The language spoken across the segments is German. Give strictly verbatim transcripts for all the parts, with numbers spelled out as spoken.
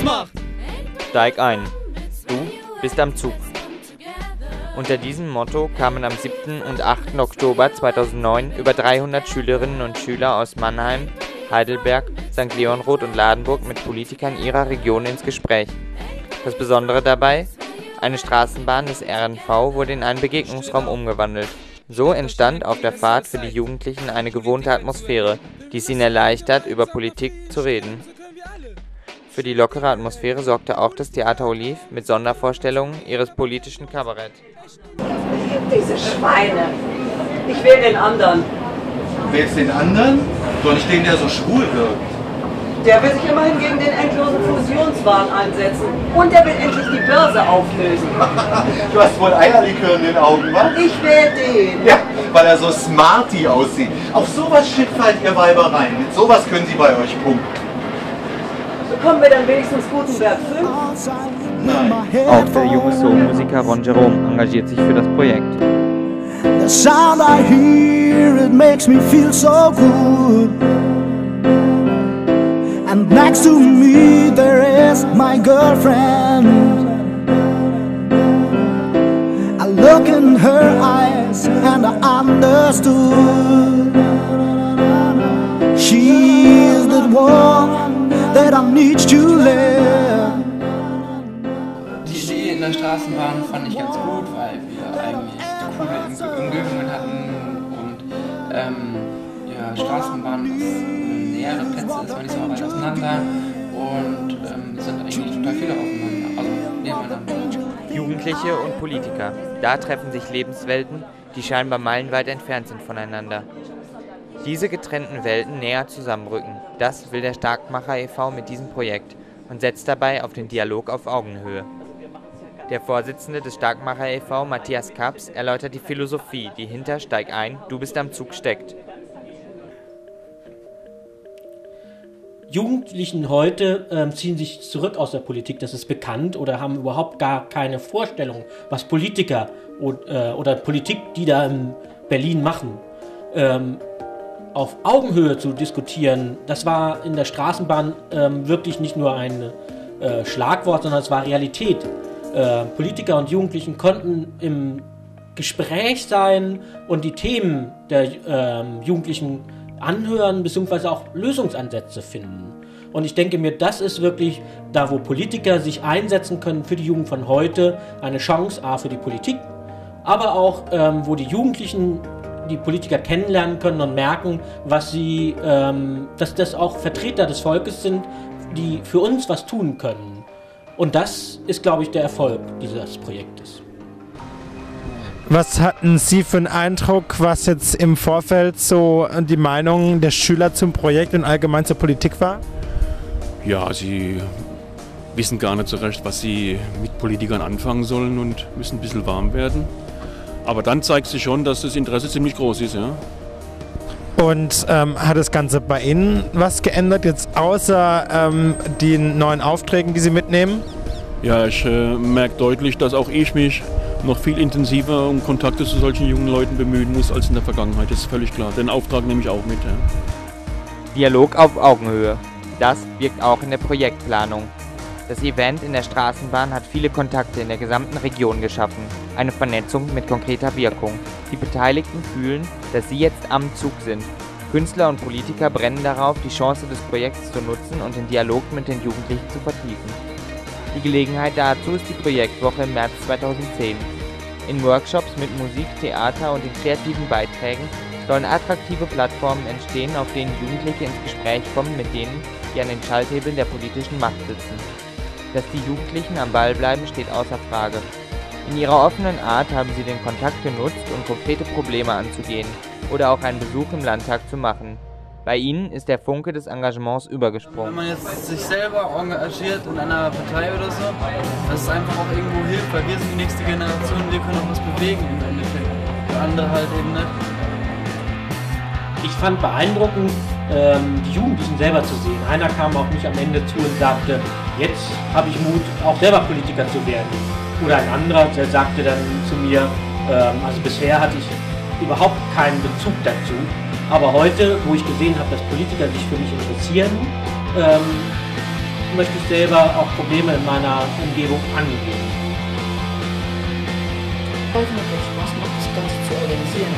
macht. Steig ein, du bist am Zug. Unter diesem Motto kamen am siebten und achten Oktober zweitausendneun über dreihundert Schülerinnen und Schüler aus Mannheim, Heidelberg, Sankt Leonrod und Ladenburg mit Politikern ihrer Region ins Gespräch. Das Besondere dabei? Eine Straßenbahn des R N V wurde in einen Begegnungsraum umgewandelt. So entstand auf der Fahrt für die Jugendlichen eine gewohnte Atmosphäre, die es ihnen erleichtert, über Politik zu reden. Für die lockere Atmosphäre sorgte auch das Theater Oliv mit Sondervorstellungen ihres politischen Kabarett. Diese Schweine. Ich will den anderen. Du wählst den anderen? Doch nicht den, der so schwul wirkt. Der will sich immerhin gegen den endlosen Fusionswahn einsetzen. Und der will endlich die Börse auflösen. Du hast wohl Eierlikör in den Augen, was? Ich will den. Ja, weil er so smarty aussieht. Auf sowas shit fallt ihr Weiber rein. Mit sowas können sie bei euch punkten. Bekommen wir dann wenigstens Gutenberg fünf? Nein. Auch der junge Soul-Musiker Ron Jerome engagiert sich für das Projekt. The sound I hear, it makes me feel so good. And next to me there is my girlfriend. I look in her eyes and I understood. She is the one that I need to live. Die Idee in der Straßenbahn fand ich ganz gut, weil wir eigentlich coole Umgebungen hatten und ähm, ja, Straßenbahn ist nähere Plätze, ist man nicht so weit auseinander und ähm, sind eigentlich total viele aufeinander, also nebeneinander. Jugendliche und Politiker, da treffen sich Lebenswelten, die scheinbar meilenweit entfernt sind voneinander. Diese getrennten Welten näher zusammenrücken, das will der Starkmacher e V mit diesem Projekt und setzt dabei auf den Dialog auf Augenhöhe. Der Vorsitzende des Starkmacher e V, Matthias Kaps, erläutert die Philosophie, die hinter Steig ein, du bist am Zug steckt. Jugendlichen heute äh, ziehen sich zurück aus der Politik, das ist bekannt, oder haben überhaupt gar keine Vorstellung, was Politiker oder, äh, oder Politik, die da in Berlin machen, ähm, auf Augenhöhe zu diskutieren. Das war in der Straßenbahn ähm, wirklich nicht nur ein äh, Schlagwort, sondern es war Realität. Äh, Politiker und Jugendlichen konnten im Gespräch sein und die Themen der äh, Jugendlichen anhören bzw. auch Lösungsansätze finden. Und ich denke mir, das ist wirklich da, wo Politiker sich einsetzen können für die Jugend von heute, eine Chance A für die Politik, aber auch ähm, wo die Jugendlichen die Politiker kennenlernen können und merken, was sie, ähm, dass das auch Vertreter des Volkes sind, die für uns was tun können. Und das ist, glaube ich, der Erfolg dieses Projektes. Was hatten Sie für einen Eindruck, was jetzt im Vorfeld so die Meinung der Schüler zum Projekt und allgemein zur Politik war? Ja, sie wissen gar nicht so recht, was sie mit Politikern anfangen sollen und müssen ein bisschen warm werden. Aber dann zeigt sich schon, dass das Interesse ziemlich groß ist, ja. Und ähm, hat das Ganze bei Ihnen was geändert, jetzt außer ähm, den neuen Aufträgen, die Sie mitnehmen? Ja, ich äh, merke deutlich, dass auch ich mich noch viel intensiver um Kontakte zu solchen jungen Leuten bemühen muss als in der Vergangenheit. Das ist völlig klar. Den Auftrag nehme ich auch mit. Ja. Dialog auf Augenhöhe. Das wirkt auch in der Projektplanung. Das Event in der Straßenbahn hat viele Kontakte in der gesamten Region geschaffen. Eine Vernetzung mit konkreter Wirkung. Die Beteiligten fühlen, dass sie jetzt am Zug sind. Künstler und Politiker brennen darauf, die Chance des Projekts zu nutzen und den Dialog mit den Jugendlichen zu vertiefen. Die Gelegenheit dazu ist die Projektwoche im März zweitausendzehn. In Workshops mit Musik, Theater und den kreativen Beiträgen sollen attraktive Plattformen entstehen, auf denen Jugendliche ins Gespräch kommen mit denen, die an den Schalthebeln der politischen Macht sitzen. Dass die Jugendlichen am Ball bleiben, steht außer Frage. In ihrer offenen Art haben sie den Kontakt genutzt, um konkrete Probleme anzugehen oder auch einen Besuch im Landtag zu machen. Bei ihnen ist der Funke des Engagements übergesprungen. Wenn man jetzt sich selber engagiert in einer Partei oder so, dass es einfach auch irgendwo hilft, weil wir sind die nächste Generation, wir können auch was bewegen im Endeffekt. Für andere halt eben nicht. Ich fand beeindruckend, ähm, die Jugendlichen selber zu sehen. Einer kam auf mich am Ende zu und sagte, jetzt habe ich Mut, auch selber Politiker zu werden. Oder ein anderer, der sagte dann zu mir, ähm, also bisher hatte ich überhaupt keinen Bezug dazu. Aber heute, wo ich gesehen habe, dass Politiker sich für mich interessieren, ähm, möchte ich selber auch Probleme in meiner Umgebung angehen. Ich weiß nicht, welchen Spaß macht das Ganze zu organisieren.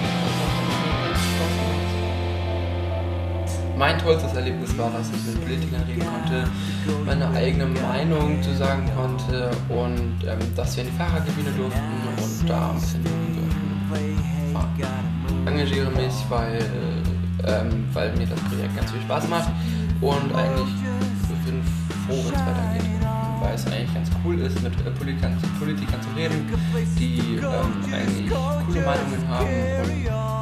Mein tollstes Erlebnis war, dass ich mit Politikern reden konnte, meine eigene Meinung zu sagen konnte und ähm, dass wir in die Fahrerkabine durften und da ein bisschen reden durften. Ich engagiere mich, weil, ähm, weil mir das Projekt ganz viel Spaß macht und eigentlich bin froh, wenn es weitergeht. Weil es eigentlich ganz cool ist, mit äh, Politikern, Politikern zu reden, die ähm, eigentlich coole Meinungen haben und